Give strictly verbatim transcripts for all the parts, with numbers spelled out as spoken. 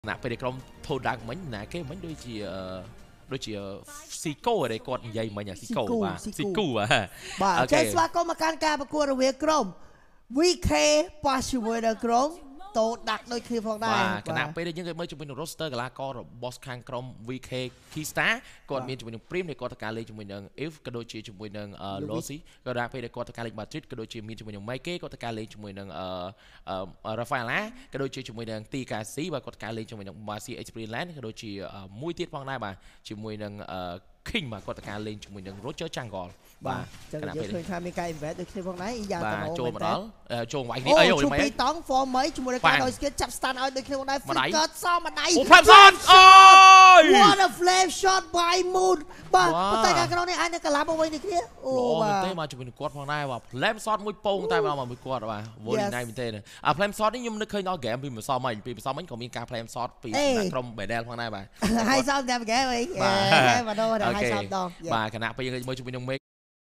nạp về trong thô đặc mấy nè cái mấy đôi chị đôi chị Sico ở đây con dây mà nhà Sico và Sico à bà chết qua có mà can ca mà cua việc crom vi kê pa chịu với được crom tổ đặt đôi khi phong đài và cái nạp về đây những cái mới chúng mình roster là có boss khang crom vi kê Kista còn mình chúng mình prim để có tất cả lên chúng mình đang if cái đôi chị chúng mình đang Rossi cái nạp về đây có tất cả lên Madrid cái đôi chị mình chúng mình đang mấy cái có tất cả lên chúng mình đang Rafaela cái đôi chị chúng mình đang Tikasi và có tất cả lên chúng mình đang Marcy Experience cái đôi chị mũi tiết phong đài bà chúng mình đang King mà có tất cả lên chúng mình đang Roger Changol và cái nạp về đây tham gia cái event được khi phong đài giờ và trôn mà đó trôn ngoại đi ấy rồi mấy tón form mấy chúng mình đang đôi cái chập stand ở được khi phong đài flicker sao mà đẩy Flame shot ôi what a flame shot by moon bà tay cái cái này anh cái làm bao nhiêu kia ô bà thế mà chúng mình quát phong đài vào flame shot mũi pông tay vào mà mũi quát bà vô đi này mình tên này à flame shot đấy nhưng nó khơi nó game vì mà so mấy vì so mấy cònมีการ flame shot vì trong bể đen phong đài bà hai sao đẹp cái vậy mà đâu là hai sao đâu bà cái nào bây giờ mới chúng mình đồng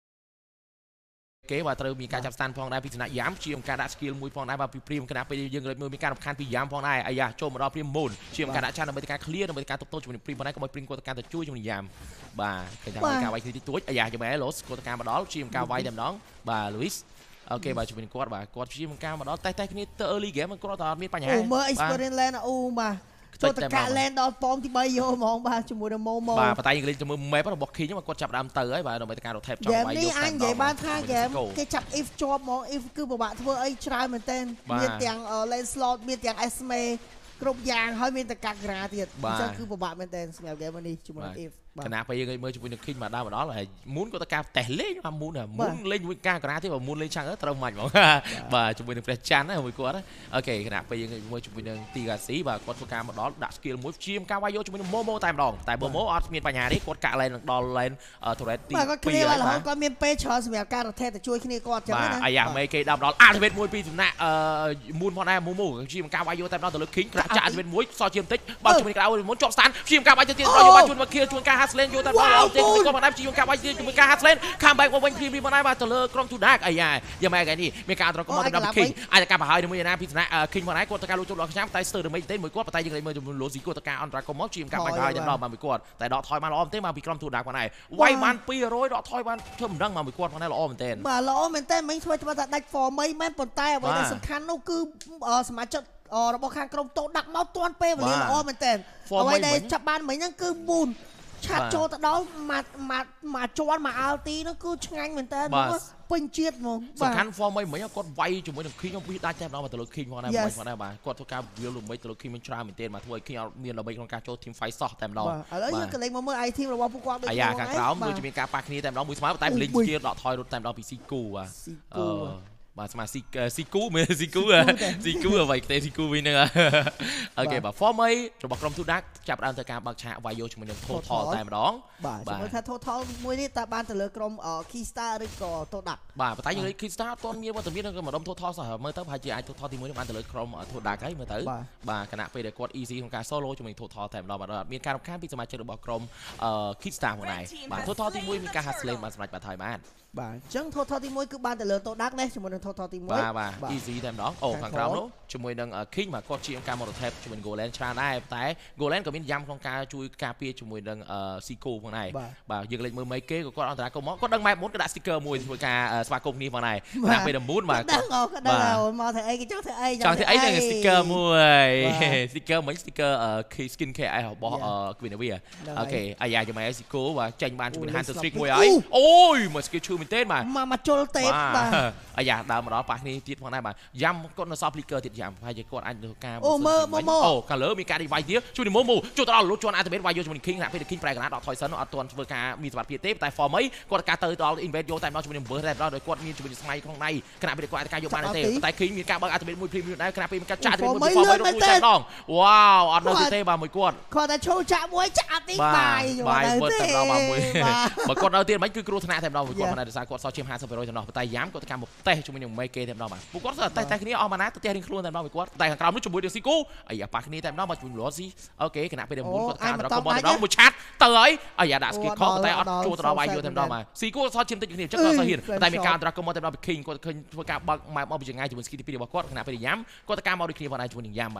kế và từมีการจับ stand phongได้พิจารณาย้ำเชียมการดัชสกิลมวยphongได้มาพิมพ์คณะไปยังเลยมือมีการคันพิย้ำphongได้อายาโจมรอพิมพ์มูลเชียมการดัชชาในบริการเคลียร์ในบริการตบโต้จุดพิมพ์phongได้ก็มาพิมพ์กฎการตัดช่วยจุดย้ำบ่าเป็นทางการไว้ที่ตัวอายาจะแม่ลสกฎการมาดอลเชียมการไว้เดิมน้องบ่าลุยส์โอเคบ่าจุดเป็นกฎบ่ากฎเชียมการมาดอลแต่แต่นี้เตอร์ลีเกมมันก็ตอนมีปัญหาโอ้เมื่อ experience land อูมาตัวตะการแลนด์ดอลปอมที่ใบโยมองบ้าจมูกโมโมบ่าปะไตยังเล่นจมูกเมย์เพราะบอกขี้ยังมันกดจับดำเตอร์ไอ้บ่าโดนไปตะการเราแทบจับใบโยมนี่อันใหญ่บ้านท่าแกมแกจับ if จอบมอง if คือบ่าทั่วไอ้ชายเหมือนเต้นมีเตียงเออเลนสล็อตมีเตียงเอสเมย์กรุบยางให้มีตะการกระติดนั่นคือบ่าเหมือนเต้นสมัยแกมันนี่จมูก ifขณะไปยังไงเมื่อจุดนึกขึ้นมาได้มาđó là muốn có tất cả tẻ lên mà muốn là muốn lên với ca cái thế mà muốn lên trang rất là mạnh vàจุดนึกเป็นchán đấy hồi cuối đó ok ขณะไปยังไงเมื่อจุดนึกตีกาสีvà có tất cả mà đó đã skill muốn chim cao vai vôจุดนึกโมโมtại đòn tại bờ mố ở miềnปัญญาđấy có cả lên đòn lên ở thủ đấy mà có kia là họ có miền P choสมัยการเราแทนแต่ช่วยที่นี่ก็จะไม่นะไอ้อย่างไม่เคยดำดอนอ่ะเป็นมวยปีถึงน่ะมูนพอได้มูมูชิมก้าวไว้โยแต่ดอนตัวเล็กขิงกระจายเป็นมวยซอชิมติ๊กบอลจุดนึกก้าวmuốn chọn sẵnชิมก้าวไว้จะตีเราอยู่บ้านจุดมาเคลียร์จุดก้าวฮัสเลนโยแต่ดอนเอาเต็มก็มาได้ชิมก้าวไว้จะจุดก้าวฮัสเลนข้ามไปว่าวันพรีมีมาได้มาตะเลอกรองจุดดักไอ้ยังยังไงกันนี่มีการตระกูลมาแต่ดอนขิงอาจจะการผ่าหายในมือนะพิจารณาขิงมาได้กดตะการรู้จุดหลอกช้ำไตสเตอร์หรือไม่เต้นมือกดปะไตยังไงมือจุดโลสีกดตะการอันตรากมอชิมก้าวไปผ่าจะดอนมามือกดแต่ดอกทอยมาล้อมเต้นมาปีกรองจุดดักมาไหนไว้มันปีร้อยดอกทอยมันเชื่อมดังมามือกดมาได้ล้อมเต้นมาล้อมเต้นไม่ช่วยจะมาดักฟอร์ไม่แม่นปนใต้ไว้ในสำคัญนู่นคือสมาชิกเราบอกข้างกรมโตดักเมาตัวเป้วันนี้ล้อมเต้นเอาไว้ในจับบ้านเหมือนนั่นคือบุญชาโจตะด้มามามาจวนมาอัลตีนั่นคือช่างเหมือนเต้นเป็นเจี๊ยดมั้งสำคัญฟอร์มไม่เหมือนกดไวจุดเหมือนคิงต้องพิจารณาแจ่มเรามาตลอดคิงพอได้ไหมพอได้ไหมกดทุกการวิวหลุมไม่ตลอดคิงมันชราเหมือนเต้นมาถ้วยคิงเอาเมียนเราไปของการโจทีมไฟซอแต้มเราแล้วยังกันเลยมาเมื่อไอทีมเราว่าผู้กองไอ้ยาการกล่าวมือจะมีการปากนี้แต้มเรามือสมาร์ทแต่ลิงเกียร์ดอกทอยรถแต้มเราปีซีกูอ่ะมาสมาซิกซิกูมือซิกูอ่ะซิกูอ่ะไว้เตะซิกูวินเนอร์โอเคแบบฟอร์มไม่จะบอกกรมทุนนักจับอันตรการบักชาไวโยชมันยังโททอลแต่มาร้องบ่าสมมติถ้าโททอลมวยนี่ตาบานแต่เลือกรมเอ่อคีสตาร์หรือก็โทดักบ่าแต่ยังไงคีสตาร์ตอนมีว่าแต่มีนั่นก็มาดมโททอลสหเมื่อตั้งพายจีไอโททอลที่มวยนี่มันแต่เลือกกรมโทดักให้เมื่อตั้งบ่าขณะไปเด็กกดอีซีของการโซโล่ชมันโททอลแต่มาเรามีการข้ามพิจารณาเจอบอกกรมเอ่อคีสตาร์ของนายบ่าโททอลที่มวยมีการฮัสเลนมาสมัยปัทไทยมานบ่าจังโททอลที่มวยคือบานแต่เลือกโทดักเนี่ยสมมติโททอลที่มวยบ่าบ่าอีซีแต่มาร้องโอ้ข้างกลางนู้ชมวยดังคิงมาก็ชีมการมอเตอร์เทปชมวยโกลแลนชาได้แต่โกลแลนก็มีย้ำของการช่วยการเปียชมวยดังซีโก้ของนายบ่ายังเล่นมือไม่เก๋ก็อันตรายก็มอก็ดังไม่มุดกระดาษสติกเกอร์มวยช่วยการสปาร์กงนี่ของนายนักไปดังมุดมาดังออกก็ดังเรามอเตอร์ไอ้ก็เจ้าเธอไอ้จังเธอไอ้เนี่ยสติกเกอร์มวยสติกเกอร์เหมือนสติกเกอร์เอ่อคีสกินแคร์ไอ้ของบอสเอ่อกวินเวียโอเคไอ้ยาจะมาไอ้ซิโก้ว่าจังบ้านชมวยฮันสตริกมวยไอ้โอ้ยมันสกิลชูมันเต้นมามามาโจลเตปมาไอ้ยาดาวมาแล้วปากนี้ติดของนายมาย้ำก็นซอฟลิเกอร์ติดย้ำพายจะกดอันเดียวกันโอ้เมื่อโมโมโอ้กันเลยมีการดีไวเดียวช่วยในโมโมจุดตลอดลุ้นจวนอันเดอร์เบสไวโยชมวยคิงนะเพื่อคิงแปลงนะดอกทอยซันเอาตัวเวอร์กามีสวัสดิ์เพียเต้แต่ฟอร์มไม่กดการเตอร์ตลอดอินเวสโยแต่เราชมวยเบอร์แต่เราโดยกดมีชมวยสมัยของในขณะเป็นกดการโยบานเต้แต่คิงมีการเบอร์อันเดอร์เบสมวยพรีมิวได้ขณะเป็นการจ่ายเป็นมวยฟอร์มไม่รู้จักน้องว้าวอันนั้นเต้บามวยกดขอแต่โชว์จ่ามวยจ่าตีบายบายเบอร์แต่เราบามวยเมื่อกดเราเตี้ยมันคือกรูธนาแต่เรากดมาในสายกดซอชิมฮาสเปโรจะนอแต่ย้ำกดการเต้ชมวยยังไม่เกย์แต่เรามาบุกกดแต่แต่นี้ออกมานะตัวเตี้ยริงครูแต่เราไม่กดแต่ของเราไม่ชมวยเดียวซิกูไอ้ยาปากนี้แต่เรามาจุนหลวสิโอเคขณะไปเดิมบุญกดการเราก็มองแต่เราไม่ชัดเตยไอ้ยาดัสกิคอแต่อัดจูตัวเราไว้อยู่แต่เรามาซิกูซอชิมติดอยู่นี่จักรสหินแต่มีการเราก็มองแต่เราไปคิงกดคิงกดการบังมาเอาไปยังไงจุนสกิลที่ปีเดียวกดขณะไปย้ำกดการมาดูคลิปวันไหนจุนย้ำมา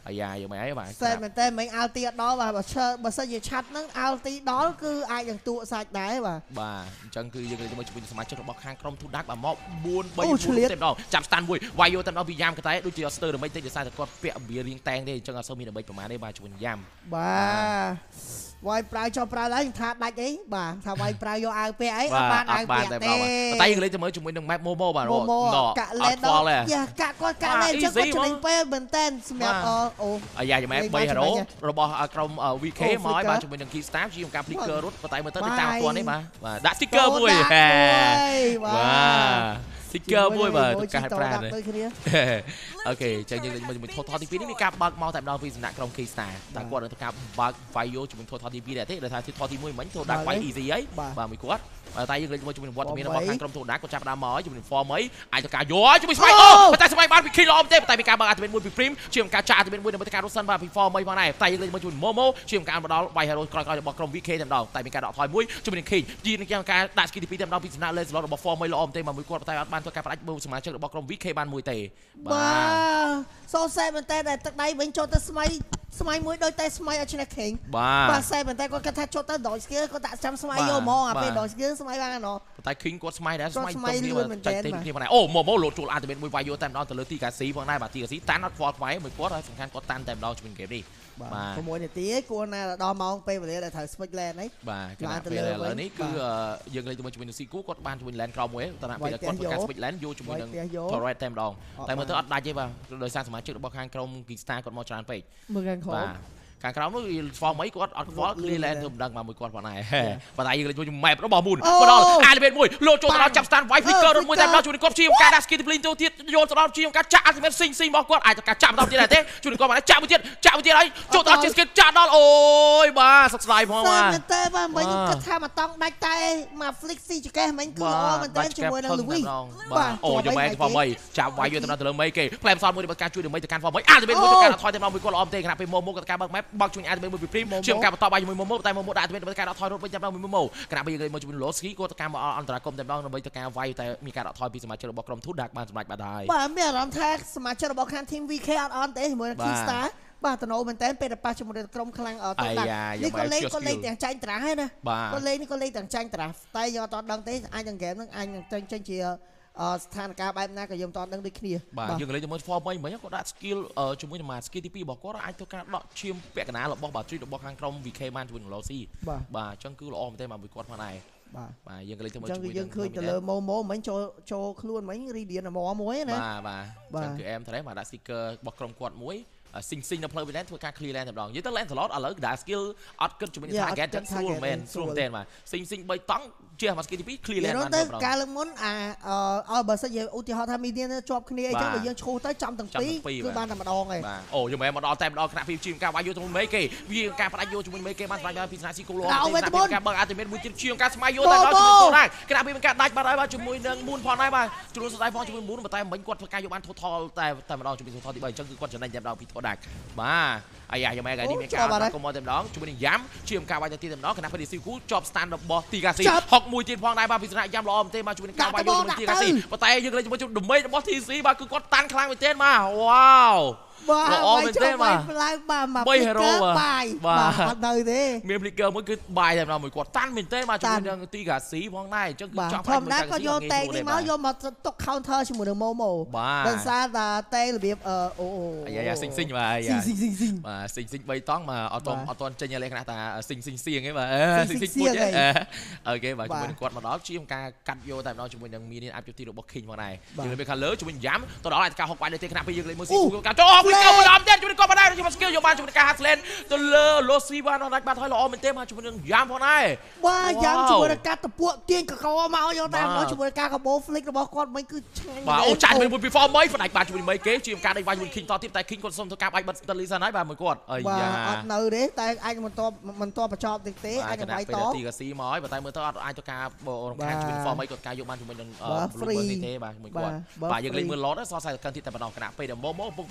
អាយ៉ាយកមកអីបាទសែនមែនតើមិញអាល់ទីដល់បាទបើឈើបើសិនជាឆាត់ហ្នឹងអាល់ទីដល់គឺអាចនឹងទួសាច់ដែរបាទបាទអញ្ចឹងគឺយើងលើកជាមួយសមាជិករបស់ខាងក្រុមទូដាក់បាទមកបួន បី បួនតែម្ដងចាប់ stand មួយវាយយកតែម្ដងពីយ៉ាមកតែដូចជាអត់ស្ទើរដើម្បីតិចដោយសារតែគាត់ពាក់វារៀងតែងទេអញ្ចឹងអត់សូវមានដើម្បីប្រមាណទេបាទជាមួយយ៉ាំបាទវាយប្រាវចោលប្រាវឡើងថាដាច់អីបាទថាវាយប្រាវយកអាវពាក់អីអត់បានអាវពាក់ទេតែយើងលេងទៅមើលជាមួយនឹង map Momo បាទកាក់លេនដល់យ៉ាកាក់គាត់កាក់លេនអញ្ចឹងគាត់ចំណេញពេលមែនតែនសម្រាប់អូអាយ៉ាយ៉ា map បី hero របស់ក្រុម វី ខេ មកហើយបាទជាមួយនឹង Key Staff ជាការ flicker រត់ប៉ុន្តែមើលទៅតាមអត់ទាន់ទេបាទបាទដាក់ sticker មួយបាទsticker មួយបាទទៅការប្រាណអូខេចឹងយើងលេងជាមួយ Total ទីពីរនេះមានការបើកមកតែម្ដងពីសំណាក់ក្រុម Key Star តែគាត់នឹងធ្វើការបើក Vaio ជាមួយ Total ទីពីរដែរទេដោយថា Total ទីមួយមិញទៅដាក់ Vaio easy ហីបាទមួយគាត់តែយើងលេងជាមួយជាមួយវត្តមានរបស់ខាងក្រុមទូដាគាត់ចាប់ដើមមកជាមួយ form អីអាចទៅការយកជាមួយស្វ័យអូតែស្វ័យបានពី kill ល្អទេតែពីការបើក activate មួយពី Prim ជាមួយការចា activate មួយដើម្បីការរត់សិនបាទពី form អីផងដែរតែយើងលេងជាមួយ Momo ជាមួយការមកដល់ White Hero ក្រោយៗរបស់ក្រុម វី ខេ តែម្ដងតែមានការដកថយមួយជាមួយនឹង King ជានឹងការដាក់ skill ទីពីរតែម្ដងពីសំណាក់លេ slot របស់ form អីល្អទេមកមួយគាត់តែអត់បានធ្វើការផ្ដាច់មើលសមាជិករបស់ក្រុម វី ខេ បានមួយទេបាទសូសែមែនតើតែទឹកដៃវិញចូលទៅស្មៃស្មៃមួយដូចតែស្មៃអត់ឈ្នះ King បាទបាទសែមែនតើគាត់គិតថាចូលទៅដល់ skill គាត់ដាក់ចាំស្មៃយកហ្មងអាពេលដល់ skill ស្មៃបានណោះតែ King គាត់ស្មៃដែរស្មៃទៅគ្នាចាច់ទេគ្នាផងដែរអូ Momo លោតចូល activate មួយ Vaio តែម្ដងទៅលើទីកាស៊ីផងដែរបាទទីកាស៊ីតាន់អត់ fault ខ្វាយមួយគាត់ហើយសំខាន់គាត់តាន់តែម្ដងជាមួយ game នេះបាទ៦នាទីឯងគួរណាដល់ម៉ោងពេលវេលាដែលត្រូវ switch lane ហ្នឹងបាទគណៈពេលឥឡូវនេះគឺយើងលេងជាមួយជាមួយនឹងស៊ីគូគាត់បានជាមួយ lane ក្រោមមួយតែពេលគាត់ធ្វើការ switch lane យកជាមួយនឹង turret តែម្ដងតែមើលទៅអត់ដាច់ទេបាទដោយសារសមាជិករបស់ខាងក្រុម Kickstar គាត់មកច្រើនពេកមើលខាងក្រោមខាងក្រោមនោះ form អីគាត់អត់ខ្វល់ clear lane ធ្វើមិនដឹងមកមួយគាត់ផងដែរបើតែយើងលេងជាមួយ map របស់ Moon មកដល់ elevate មួយលោតចូលទៅដល់ចាប់ stand white flicker រត់មួយតែម្ដងជួយគាត់ជាការដាក់ skill discipline ទៅទៀតយកទៅដល់ជាការចាក់ ultimate ស៊ីងស៊ីងរបស់គាត់អាចការចាក់ដល់ទៀតដែរទេជួយគាត់មកចាក់មួយទៀតចាក់មួយទៀតហើយចូលទៅដល់ជា skill ចាក់ដល់អូយបាទសោកស្ដាយផងបាទមែនតើបាទមិញគិតថាមកតង់ដាច់តែមក flick ស៊ីចកេះមិញគឺល្អមែនតើជាមួយនឹង Louis បាទអូយកមែន form អីចាប់ white យកទៅដល់ទៅលើមេគេផ្លែផ្សំមួយរបស់ការជួយដើម្បីទៅកាន់ form អី ultimate មួយទៅកាន់ថយតែមកមួយគាត់ល្អមែនទេខណៈពេល Momo គាត់ការបើក map បើកជួយ ultimate មួយពី Prim ជាការបន្តបាយជាមួយ Momo តែ Momo ដាក់ activate ដើម្បីការដកថយរត់វិញតែម្ដងមួយ Momo ខណៈពេលយើងលេងមួយជាមួយ Losky គាត់ទៅការមកអន្តរាគមតែម្ដងដើម្បីទៅការវាយតែមានការដកថយពីសមាជិករបស់ក្រុម Two Dark បានសម្រេចបាត់ហើយបាទមានអារម្មណ៍ថាសមាជិករបស់ខាង team វី ខេ អត់អន់ទេជាមួយនឹង Kickstar បាទតំណមែនតើពេលប៉ះជាមួយនឹងក្រុមខ្លាំងអត់ទៅដាក់នេះក៏លេងក៏លេងទាំងចាញ់ត្រាស់ហើយណាក៏លេងនេះក៏លេងទាំងចាញ់ត្រាស់តែយើងអត់ដឹងទេអាចនឹងហ្គេមហ្នឹងអាចនឹងចេញជាស្ថានភាពបែបណាក៏យើងមិនតដឹងដូចគ្នាបាទយើងលេងជាមួយ form វិញមិញគាត់ដាក់ skill ជាមួយនឹង skill ទីពីររបស់គាត់អាចធ្វើការដកឈាមពាក់កណ្ដាលរបស់ battery របស់ខាងក្រុម វី ខេ បានជាមួយនឹង Lossy បាទអញ្ចឹងគឺល្អមែនទេមកមួយគាត់ផងដែរបាទបាទយើងលេងជាមួយជាមួយយើងឃើញទៅលើ Momo មិញចូលចូលខ្លួនមិញ Radiant ហ្មងមួយណាបាទបាទអញ្ចឹងគឺអែមត្រេះមកដាក់ sticker របស់ក្រុមគាត់មួយស៊ីងស៊ីងនៅផ្លូវ lane ធ្វើការ clear lane តែម្ដងនិយាយទៅ lane slot ឥឡូវ dash skill អត់គិតជាមួយនឹង target ចឹងស្រួលមែនស្រួលមែនបាទស៊ីងស៊ីងបីតង់ជាមក skill ទីពីរ clear lane បានតែម្ដងការលើកមុនអាអឺបើសិនជាឧទាហរណ៍ថា median ជាប់គ្នាអីចឹងបើយើងឈូសទៅចំទាំងពីរគឺបានតែម្ដងឯងបាទអូយមែនមកដល់តែម្ដងខណៈពីជាការវាយយកជាមួយមេគេវាការផ្ដាច់យកជាមួយមេគេបានស្រាច់បានពីស្នាស៊ីគូលោការបើក ultimate មួយទៀតជាការស្មៃយកតែដល់ជាមួយទៅដែរខណៈពីមានការដាច់បាត់ហើយបាទជាមួយនឹង Moon ផងដែរបាទជួនស្ដាយផងជាមួយ Moon តែមិញគាត់ធ្វើការយកបាន total តែតែម្ដងជាមួយ total ទីបីអញ្ចឹងគឺគាត់ចំណេញតែម្ដងពី total បាទអាយ៉ាយ៉ាងម៉េចថ្ងៃនេះមានការកុំមកតែម្ដងជាមួយនឹងយ៉ាំជាការវាយទៅទីតែម្ដងខណៈពេលស៊ីគូជាប់ stand របស់ទីកាស៊ីហុកមួយទៀតផងដែរបាទពីស្នាយ៉ាំល្អមែនទេមកជាមួយនឹងការវាយយកជាមួយទីកាស៊ីប៉ុន្តែយើងលេងជាមួយដុមេរបស់ ទី ស៊ី បាទគឺគាត់តាន់ខ្លាំងមែនទេបាទវ៉ាវល្អមែនទេបាទឡើងបាទមក hero បាយបាទអត់នៅទេមាន flicker មួយគឺបាយតែម្ដងមួយគាត់តាន់មែនទេបាទជាមួយនឹងទីកាស៊ីផងដែរអញ្ចឹងគឺចង់ធម្មតាគាត់យកតែនេះមកយកមកទុក counter ជាមួយនឹង Momo ដោយសារតែតែរបៀបអូអាយ៉ាស៊ីងស៊ីងបាទអាយ៉ាស៊ីងស៊ីងស៊ីងបាទស៊ីងស៊ីងបីតង់បាទអត់តអត់តចេញលេខខ្លះថាស៊ីងស៊ីងសៀងឯងបាទស៊ីងស៊ីងពួយអូខេបាទជាមួយនឹងគាត់មកដល់ជាការកាត់យកតែម្ដងជាមួយនឹងមានអាប់ទីរបស់ King មកដែរយើងលេង color ជាមួយយ៉ាំទៅដល់អាចការហុកបាយលើទេខណៈពេលយើងលេងមួយស៊ីគូការចូល flicker មួយដល់ទៀតជួយគាត់បានដែរជួយ skill យកបានជាមួយការ Haslane ទៅលើ Lossy បានដល់ដាច់បាត់ហើយល្អមែនទេមកជាមួយនឹងយ៉ាំផងដែរបាទយ៉ាំជាមួយនឹងការតពួកទាញកកមកយកតាមដល់ជាមួយការកាបូ flick របស់គាត់មិនគឺឆ្ងាញ់បាទអូចាច់មួយពី form មួយផ្ដាច់បាត់ជាមួយមេគេជាការដេញវាយជាមួយ King តទៀតតែ King គាត់សុំធ្វើការបាច់បិទ Sterling សិនហើយបាទមួយគាត់អាយ៉ាអត់នៅទេតែអាចមិនតបមិនតបបញ្ចប់ទេទេអាចនឹងវាយតទីកាស៊ីមកហើយតែមើលទៅអត់អាចធ្វើការរំខានជាមួយ form មួយគាត់ការយកបានជាមួយនឹង Blue នេះទេបាទមួយគាត់បាទយើងលេងមើល lot សោះសាយកាន់ទីតែម្ដងគណៈពេលដែល Momo ពុកបាក់គ្នាមួយទៀត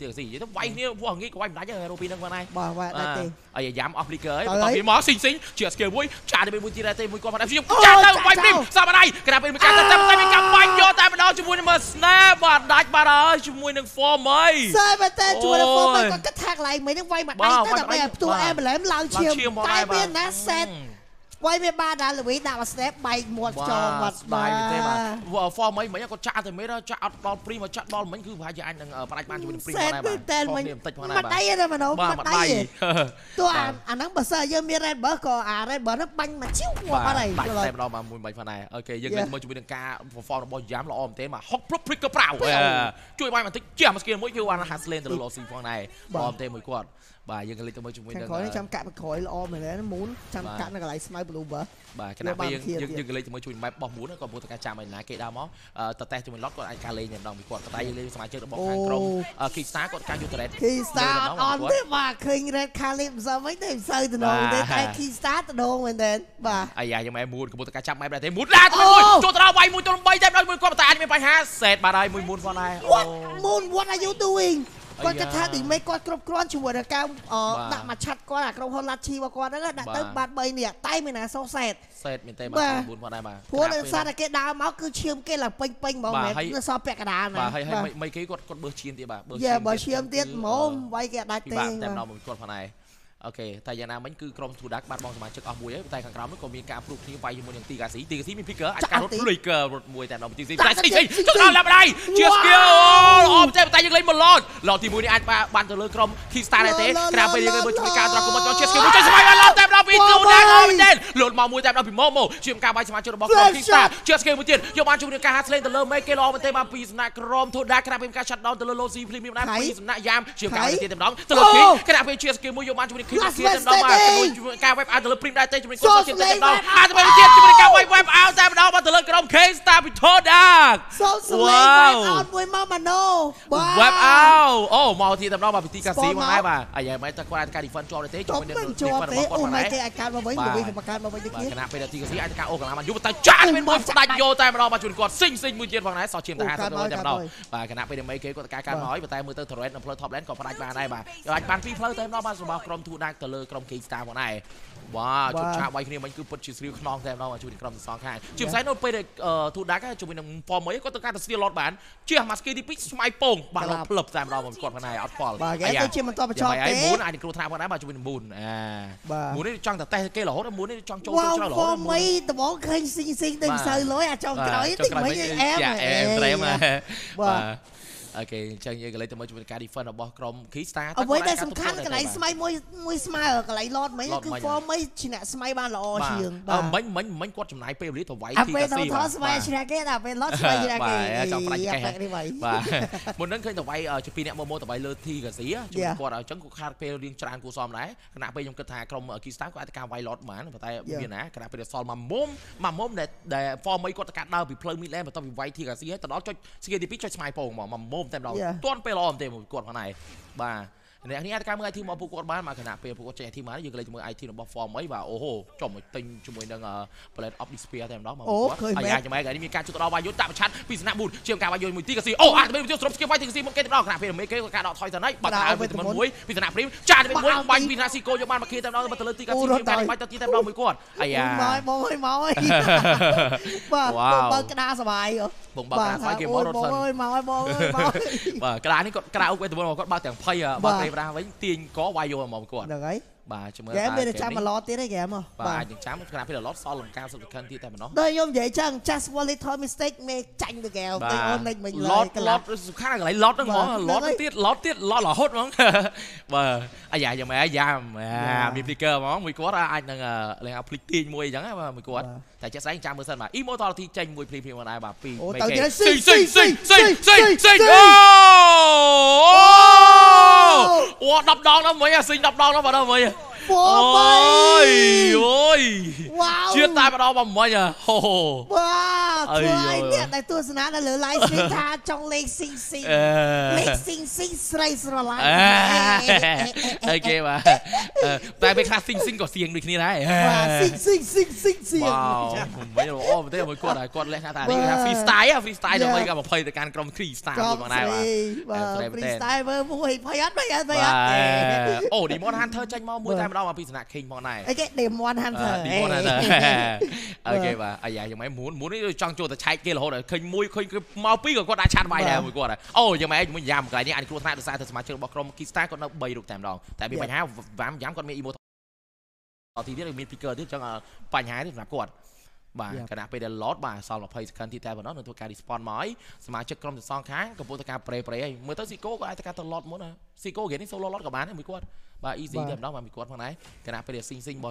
cái gì vậy? Nó quay như vua nghĩ quay mình đánh Robin đang qua này. Bà bà đại tì. Ở giờ dám off ấy. Còn khi mỏ xinh xinh, chia skill mũi, trả được bên mũi tira tê mũi qua mà đâm chim. Trả được quay phim sao mà đây? Cái nào bên mình cắt tay tay mình cầm bánh vô tay mình đó chụp mũi mà snap và đánh bà ơi chụp mũi nâng form ấy. Sao mà tên chụp mũi nâng form ấy còn cắt thang lại mấy nâng quay mặt đây tất cả bây tụi em mà lấy lao chiêm tay biên ná set. quay về ba đã lưỡi đạo step bay một trò mặt bài thế mà form mấy mấy con cha thì mấy đó cha ball free mà cha ball mấy cứ phải giờ anh đang ở bàn ban cho mình free này mà mình mặt đây rồi mà đâu mặt đây tôi à anh nắng bờ sơ giờ mi red bờ cò à red bờ nó banh mà chiếu qua qua này banh xem đó mà mùi banh phần này ok giờ lên mới chuẩn bị đằng ca form nó ball dám là om thế mà hot pro pick up rào chui bay mà thích chia mà skin mỗi kêu anh has lên từ lô xì form này om thế mùi quạt bàยังเลยตัวมือจุ่มมือ khói nó chăm cạn khói là om này nó muốn chăm cạn nó lại smile blue bờ បាទគណៈពេលយើងយើងលេងជាមួយជួយបែបបោះមូនក៏ពួកតកាចាំឲ្យណាគេដើមមកតតែជាមួយឡុតគាត់អាចការលេងម្ដងពីគាត់តែយើងលេងសមាជិករបស់ខាងក្រុម Kickstar គាត់ការយូរ Red Kickstar អត់ទេបាទឃើញ Red Calip មិនសូវមិនទេមិនសូវតំណងទេតែ Kickstar តំណងមែនទេបាទអាយ៉ាយ៉ាងម៉េចមូនក៏ពួកតកាចាំបែបដែរទេមូនឡាទៅមួយចូលទៅដល់វាយមួយទៅបីតែដល់មួយគាត់តែអាចមានបញ្ហាសេតបាទហើយមួយមូនផងដែរអូ Moon what are you doing គាត់គិតថាទីមេគាត់គ្រប់គ្រាន់ជាមួយនឹងការដាក់មកឆាត់គាត់អាក្រុមហ៊ុនឡាឈីរបស់គាត់ហ្នឹងដាក់ទៅបានបីនេះតែមានណាសោសេតសេតមែនទេបាទមូនផងដែរបាទព្រោះដោយសារតែគេដើរមកគឺឈាមគេឡើងពេញពេញហ្មងមែននៅសល់ពាក់កណ្ដាលណាបាទហើយហើយមិនគេគាត់គាត់បឺឈាមទៀតបាទបឺឈាមបើឈាមទៀតហ្មងវាយគេដាច់ទេបាទតែម្ដងមួយគាត់ផងដែរអូខេតែយ៉ាងណាមិញគឺក្រុមទូដាក់បាត់បង់សមាជិកអស់មួយហើយតែខាងក្រោមនោះក៏មានការព្រុសគ្នាវាយជាមួយនឹងទីកាស៊ីទីកាស៊ីមាន picker អាចការរត់ flicker រត់មួយតែម្ដងទីស៊ីតែស្អីស្អីចុះដល់ឡាប់ដៃជា skill អូតែតែយើងលេងមកឡតឡតទីមួយនេះអាចបានទៅលើក្រុម Kickstar ដែរទេក្រៅពេលយើងមើលជួយការត្រង់ក៏មកជា skill មួយចុះស្មៃបានឡតតែម្ដងពីទូដាក់អូមែនទេលូតមកមួយតែម្ដងពីម៉ូម៉ូជាការវាយសមាជិករបស់ក្រុម Kickstar ជា skill មួយទៀតយកបានជួយនឹងការហាត់លេងទៅលើមេគេល្អមែនទេបានពីសំណាក់ក្រុមទូដាក់ក្រៅពេលការ shut down ទៅលើ Losi Premium ដែរពីសំណាក់យ៉ាមជាការទៀតតែម្ដងទៅលើគេក្រៅពេលជា skill មួយយកបានជួយនឹង Kickstar តែម្ដងការ web out ទៅលើ Prim ដែរទេជាមួយនឹងគាត់ជាតែម្ដងអាចទៅទៀតជាមួយនឹងការ web web out តែម្ដងមកទៅលើក្រុម Kickstar ពី Todak សូមសម្លេង web out មួយមកម៉ាណូ web out អូមកទីតែម្ដងមកពីទីកាស៊ីមកដែរបាទអាយ៉ាមិនតែគាត់អាចការ defend ជាប់ទេជាមួយនឹង defend របស់គាត់ហ្នឹងគេអាចកើតមកវិញវិញបង្កើតមកវិញទៀតគណៈពេលទីកាស៊ីអាចការអូកន្លងបានយូរតែចាស់មានមកស្ដាច់យកតែម្ដងមកជួយគាត់សិញសិញមួយទៀតផងដែរសោះឈាមតែហាក់ទៅតែម្ដងបាទគណៈពេលមេគេគាត់ការកើតមកហើយតែមើលទៅ Torrent នៅផ្លូវ top lane ក៏ផ្ដាច់បានដែរបាទអាចបានពីរផ្លូវតែម្ដងបានរបស់ក្រុម Todak ទៅលើក្រុម Kickstar មកដែរវ៉ាជប់ឆាវាយគ្នាមិញគឺពិតជាស្រីខ្នងតែម្ដងជួយក្រុមសងខាងជាផ្សេងនៅពេលទូដាក់ជាមួយនឹង form មួយគាត់ទៅការទៅស្ទាលឡតបានជាម៉ាស្គីទីពីរស្មៃពងបានឡតផ្លឹបតែម្ដងគាត់ផងដែរអត់ផលបាទគេទៅជាបន្តបញ្ចប់ទេមូនអាចគ្រោះថ្នាក់ផងដែរបាទជាមួយនឹងមូនអាមូននេះចង់តែតេះគេរហូតមូននេះចង់ចូលចូលច្រើនរហូត form មួយដំបងឃើញស៊ីងស៊ីងទៅមិនសូវលុយអាចចង់ក្រោយតិចមិញអែមអែមត្រេមបាទអូខេអញ្ចឹងយើងក៏លេងទៅមើលជាមួយការ defend របស់ក្រុម Kickstar អ្វីដែលសំខាន់កន្លែងស្មៃមួយមួយស្មើកន្លែងឡតមិញគឺ form មួយឈ្នះស្មៃបានល្អជាងបាទមិញមិញមិញគាត់ចំណាយពេលវេលាទៅវាយ Kickstar ពេលថតស្មៃឈ្នះគេតែពេលឡតស្មៃឈ្នះគេចង់ប្រាច់កេះបាទមុននឹងឃើញទៅវាយជាពីរអ្នកម៉ូម៉ូទៅវាយលើ Kickstar ជួយគាត់អញ្ចឹងគាត់ខាតពេលរៀងច្រើនគួរសមដែរខណៈពេលខ្ញុំគិតថាក្រុម Kickstar គាត់អាចការវាយឡតបានប៉ុន្តែមានណាខណៈពេលសល់មួយមុំមួយមុំដែលដែល form មួយគាត់ទៅកាត់ដើរពីផ្លូវ mid lane បន្ទាប់ពីវាយ Kickstar ហើយទៅដល់ចុច skill ទីពីរចុចស្មៃពងមកមួយមុំតែម្ដងទាន់ពេលល្អទេមួយគាត់ផងដែរបាទអ្នកនេះអាចការមើល item របស់ពួកគាត់បានមកខណៈពេលពួកគាត់ចេញ item មកយើងលេងជាមួយ item របស់ form អីបាទអូហូចុះមកទិញជាមួយនឹង Blade of Despair តែម្ដងមកពួកគាត់អាយ៉ាចាំមែននេះមានការជួបទៅដល់វាយយុទ្ធដាក់ប្រឆាត់ពីស្នាក់ប៊ូនជាងការវាយយុទ្ធមួយទីកាស៊ីអូអាចទៅមានស្រុបស្គីវាយទីកាស៊ីមុនគេតែម្ដងខណៈពេលមេគេគាត់ការដកថយទៅណៃបាត់ដើរទៅមួយពីស្នាក់ព្រីមចាទៅមួយបាញ់ពីស្នាក់ស៊ីកូយកបានមកគេតែម្ដងទៅលើទីកាស៊ីជាងការវាយទៅទីតែម្ដងមួយគាត់អាយ៉ាមកមកឲ្យមកឲ្យបាទបើក្តារសបាយបងបើក្តារសបាយគេមករត់សិនមកឲ្យមកឲ្យមកបាទក្តារនេះគាត់ក្តារអុកទៅមុនគាត់បើទាំងភ័យបើគេប្រាវិញទាញក៏វាយយកមកគាត់ហ្នឹងហើយបាទជាមួយហ្គេមមានចាំមកឡតទៀតទេហ្គេមបាទអាចនឹងចាំខណៈពេលឡតសល់លំការសុខខាន់ទៀតតែម្ដងដូចខ្ញុំនិយាយចឹង just one little mistake មេចាញ់ទៅហ្គេមទៅអូនមិនមិញឡតឡតសុខខាន់កន្លែងឡតហ្នឹងហ្មងឡតទៀតឡតទៀតឡតរហូតហ្មងបាទអាយ៉ាយ៉ាងម៉េចយ៉ាមមាន flicker ហ្មងមួយគាត់អាចនឹងលេងអា flick ទាញមួយអញ្ចឹងបាទមួយគាត់តែចេះស្អីចាំមើលសិនបាទ immortality ចេញមួយ free free មកដែរបាទពីមេគេស៊ីស៊ីស៊ីស៊ីស៊ីស៊ីអូអូដប់ដងដល់មួយអាស៊ីងដប់ដងដល់បាទដល់មួយអូយអូយជឿតែម្ដងមកមិញហូបាទធ្វើឲ្យអ្នកដែលទស្សនានៅលើ live stream ថាចង់លេងស៊ីងស៊ីងលេងស៊ីងស៊ីងស្រីស្រឡាញ់អូខេបាទតែពេលខ្លះស៊ីងស៊ីងក៏សៀងដូចគ្នាដែរបាទស៊ីងស៊ីងស៊ីងស៊ីងសៀងមិនអូទេមួយគាត់គាត់លះថានេះគេថា free style free style ដើម្បីក៏20ទៅកាន់ក្រុម free style មួយផងដែរបាទ free style មើលមួយភ័យអត់ភ័យអត់ភ័យអត់អូ Demon Hunter ចេញមកមួយតែម្ដងមកពីសំណាក់ King ផងដែរអីគេ Demon Hunter Demon Hunter អូខេបាទអាយ៉ាយ៉ាងម៉េចមូនមូននេះចង់ចូលទៅឆែកគេរហូតឃើញមួយឃើញមកពីក៏គាត់ដាក់ឆាតវាយដែរមួយគាត់អូយ៉ាងម៉េចមួយយ៉ាមកន្លែងនេះអាចគ្រោះថ្នាក់ដោយសារតែសមាជិករបស់ក្រុម Keystar គាត់នៅ3រូបតែម្ដងតែមានបញ្ហាវ៉ាំយ៉ាំគាត់មាន emo ទីទៀតមាន picker ទៀតចឹងបញ្ហានេះសម្រាប់គាត់បាទគណៈពេលដែល load បាទសល់20 second ទីតែប៉ុណ្ណោះនឹងធ្វើការ respawn មកហើយសមាជិកក្រុមទាំងសងខាងកំពុងតែការប្រេប្រេហើយមើលទៅ Siko ក៏អាចទៅការទៅ load មុនណា Siko គេនេះ solo load ក៏បានដែរមួយគាត់បាទ easy តែម្ដងបាទមួយគាត់ផងដែរគណៈពេលដែល sing sing របស់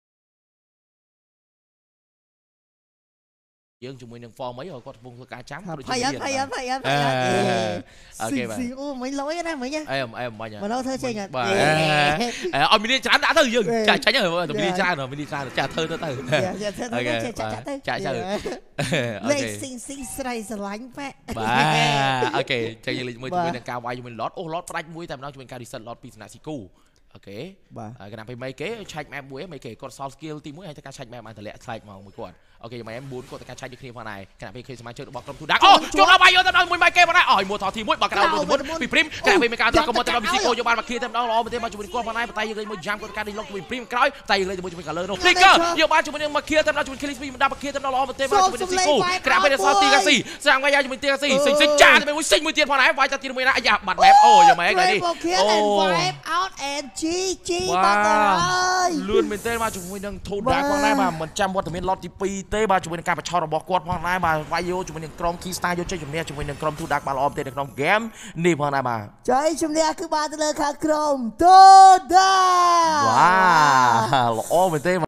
យើងជាមួយនឹង form អីគាត់កំពុងធ្វើការចាំដូចជាភ័យអត់ភ័យអត់ភ័យអត់អូខេបាទអូមិញលុយណាមិញអេអេមិញមកដល់ធ្វើចេញអត់បាទអត់មីនីច្រើនដាក់ទៅយើងចាចាញ់ហើយមីនីច្រើនមីនីច្រើនចាធ្វើទៅទៅចាធ្វើទៅចាចាទៅចាទៅលេខស៊ីងស៊ីងស្រីស្រឡាញ់ប៉បាទអូខេចឹងយើងលេខមួយជាមួយនឹងការវាយជាមួយ lot អូ lot ផ្ដាច់មួយតែម្ដងជាមួយការ reset lot ពីសំណាក់ Sikuអូខេបាទគណៈពេលmấyគេឆែក map មួយmấyគេគាត់សល់ skill ទី1ហើយទៅការឆែក map បានតម្លាក់ឆ្លែកមកមួយគាត់អូខេម៉ែ4គាត់ទៅការឆែកដូចគ្នាផងដែរគណៈពេលឃើញសមាជិករបស់ក្រុមទូដាអូចូលដល់បាយយកទៅដល់មួយម៉ែគេផងដែរអូយមួយថតទី1បើក្រៅមួយមុនពីព្រីមគណៈពេលមានការទៅក៏មកទៅដល់ Siku យកបានមកឃ្លៀរតែម្ដងល្អមែនទេមកជាមួយគាត់ផងដែរតែយើងលេងមួយ jam គាត់ការដេញលុកពីព្រីមក្រោយតែយើងលេងជាមួយជាមួយ color នោះ flicker យកបានជាមួយនឹងមកឃ្លៀរតែម្ដងជាមួយ Clips មិនដាក់មកឃ្លៀរតែម្ដងល្អមែនទេមកជាមួយនឹង Siku គណៈពេលសល់ទីកាស៊ីស្រាំងវាយជាមួយទីកាស៊ីសិញសិញចាទៅមួយសិញមួយទៀតផងដែរវាយតែទីមួយណាអាយ៉ាបាត់ map អូយកម៉ែគេនេះអូ wipe out and G G បាត់ហើយលឿនមែនទេមកជាមួយនឹង Toda ផងដែរបាទមិនចាំវត្តមាន lot ទី2ទេបាទជាមួយនឹងការបញ្ឆោតរបស់គាត់ផងដែរបាទវាយយកជាមួយនឹងក្រុម Keystar យកចេញជំនះជាមួយនឹងក្រុម Toda បានល្អមែនទេនៅក្នុង game នេះផងដែរបាទចៃជំនះគឺបានទៅលើខាងក្រុម Toda វ៉ាល្អមែនទេ